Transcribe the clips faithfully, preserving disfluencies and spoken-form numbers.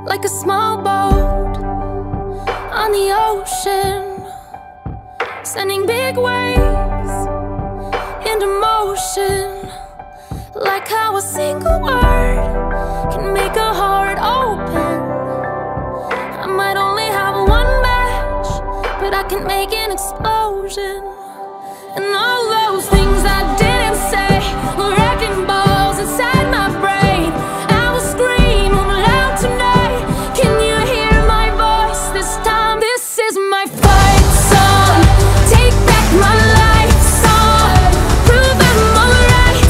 like a small boat on the ocean, sending big waves into motion, like how a single word can make a heart open. I might only have one match, but I can make an explosion. And all those things I didn't say were wrecking balls inside my brain. I will scream loud tonight. Can you hear my voice this time? This is my fight song. Take back my life song. Prove I'm alright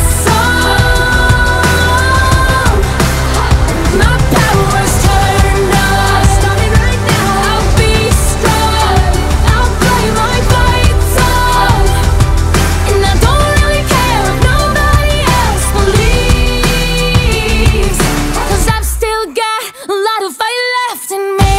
song. My power's turned on. Starting right now. I'll be strong. I'll play my fight song. And I don't really care if nobody else believes, 'cause I've still got a lot of fight left in me.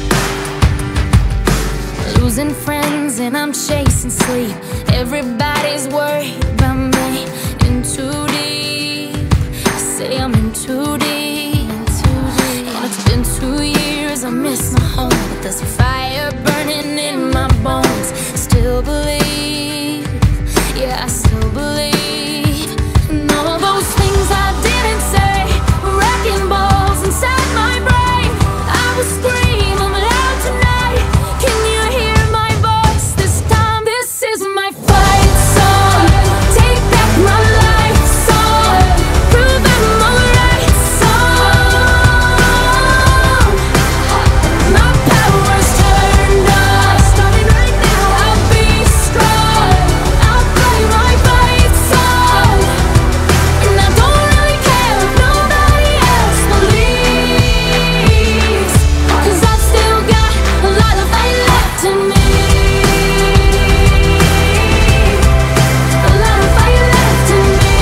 Losing friends and I'm chasing sleep. Everybody's worried about me. In too deep. Say I'm in too deep. And it's been two years, I miss my home, but there's a fire burning in my bones. Still believe, yeah, I still believe. And all those things I didn't say were wrecking balls inside my brain. I will scream I'm loud tonight. Can you hear my voice this time? This is my fight song. Take back my life song. Prove I'm alright song. My power's turned on. Starting right now. I'll be strong. I'll play my fight song. And I don't really care if nobody else believes, 'cause I've still got a lot of fight left in me. A lot of fight left in me.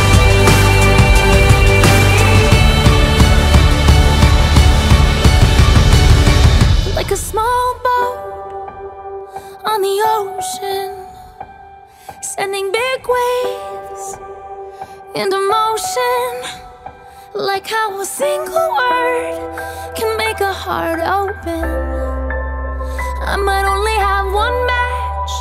Like a small boat on the ocean, sending big waves into motion, like how a single word can make a heart open. I might only have one match,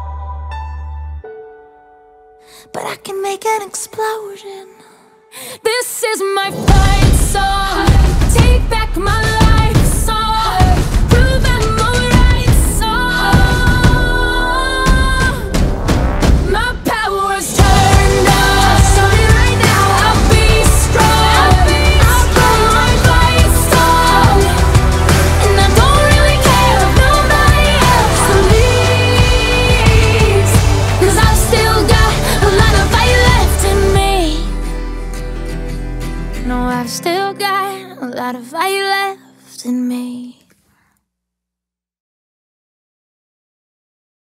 but I can make an explosion. This is my fight song. Take back my life song. Prove I'm alright song. My power's turned on. Starting right now. I'll be strong. I'll play my fight song. And I don't really care if nobody else believes, 'cause I've still got a lot of fight left in me. No, I've still got a lot of fight left in me.